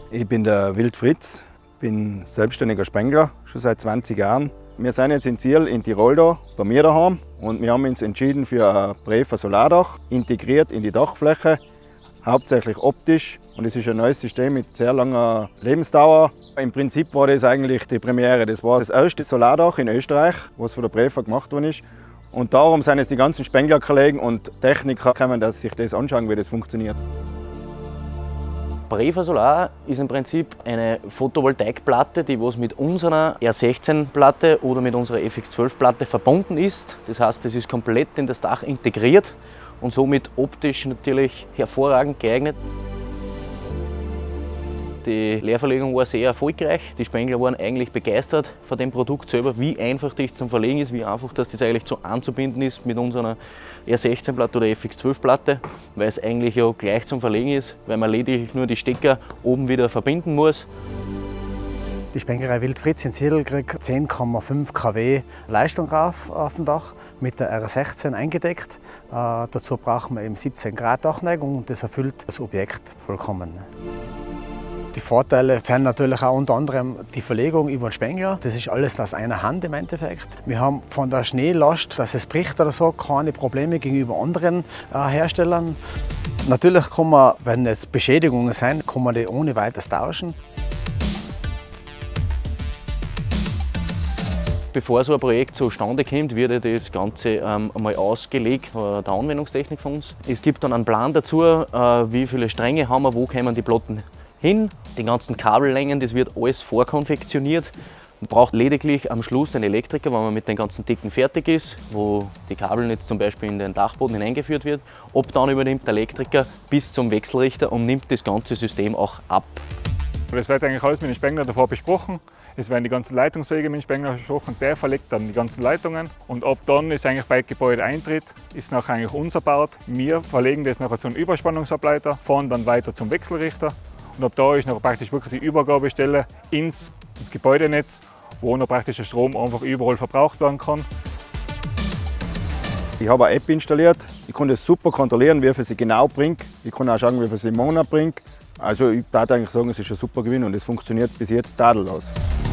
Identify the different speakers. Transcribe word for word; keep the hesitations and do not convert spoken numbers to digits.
Speaker 1: Ich bin der Wild Fritz, bin selbstständiger Spengler, schon seit zwanzig Jahren. Wir sind jetzt in Ziel in Tirol da, bei mir daheim, und wir haben uns entschieden für ein Brefa Solardach, integriert in die Dachfläche, hauptsächlich optisch, und es ist ein neues System mit sehr langer Lebensdauer. Im Prinzip war das eigentlich die Premiere. Das war das erste Solardach in Österreich, was von der Brefa gemacht worden ist. Und darum sind jetzt die ganzen Spenglerkollegen und Techniker gekommen, dass sich das anschauen, wie das funktioniert.
Speaker 2: Brefa Solar ist im Prinzip eine Photovoltaikplatte, die was mit unserer R sechzehn Platte oder mit unserer F X zwölf Platte verbunden ist. Das heißt, es ist komplett in das Dach integriert und somit optisch natürlich hervorragend geeignet. Die Leerverlegung war sehr erfolgreich. Die Spengler waren eigentlich begeistert von dem Produkt selber, wie einfach das zum Verlegen ist, wie einfach dass das eigentlich so anzubinden ist mit unserer R sechzehn Platte oder F X zwölf Platte, weil es eigentlich ja gleich zum Verlegen ist, weil man lediglich nur die Stecker oben wieder verbinden muss.
Speaker 3: Die Spenglerei Wild Fritz in Ziel kriegt zehn Komma fünf Kilowatt Leistung drauf auf dem Dach, mit der R sechzehn eingedeckt. Äh, dazu brauchen wir eben siebzehn Grad Dachneigung und das erfüllt das Objekt vollkommen. Die Vorteile sind natürlich auch unter anderem die Verlegung über den Spengler. Das ist alles aus einer Hand im Endeffekt. Wir haben von der Schneelast, dass es bricht oder so, keine Probleme gegenüber anderen äh, Herstellern. Natürlich kann man, wenn jetzt Beschädigungen sind, kann man die ohne weiteres tauschen.
Speaker 2: Bevor so ein Projekt zustande kommt, wird das Ganze ähm, einmal ausgelegt von der Anwendungstechnik von uns. Es gibt dann einen Plan dazu, äh, wie viele Stränge haben wir, wo kommen die Platten hin. Die ganzen Kabellängen, das wird alles vorkonfektioniert. Man braucht lediglich am Schluss den Elektriker, wenn man mit den ganzen Decken fertig ist, wo die Kabel jetzt zum Beispiel in den Dachboden hineingeführt wird. Ab dann übernimmt der Elektriker bis zum Wechselrichter und nimmt das ganze System auch ab.
Speaker 4: Das wird eigentlich alles mit dem Spengler davor besprochen. Es werden die ganzen Leitungswege mit dem Spengler besprochen. Der verlegt dann die ganzen Leitungen. Und ab dann ist eigentlich bei Gebäudeeintritt, ist nachher eigentlich unser Baut. Wir verlegen das nachher zu einem Überspannungsableiter, fahren dann weiter zum Wechselrichter. Und ab da ist noch praktisch wirklich die Übergabestelle ins, ins Gebäudenetz, wo noch praktisch der Strom einfach überall verbraucht werden kann.
Speaker 1: Ich habe eine App installiert. Ich kann das super kontrollieren, wie viel sie genau bringt. Ich kann auch schauen, wie viel sie im Monat bringt. Also ich würde eigentlich sagen, es ist ein super Gewinn und es funktioniert bis jetzt tadellos.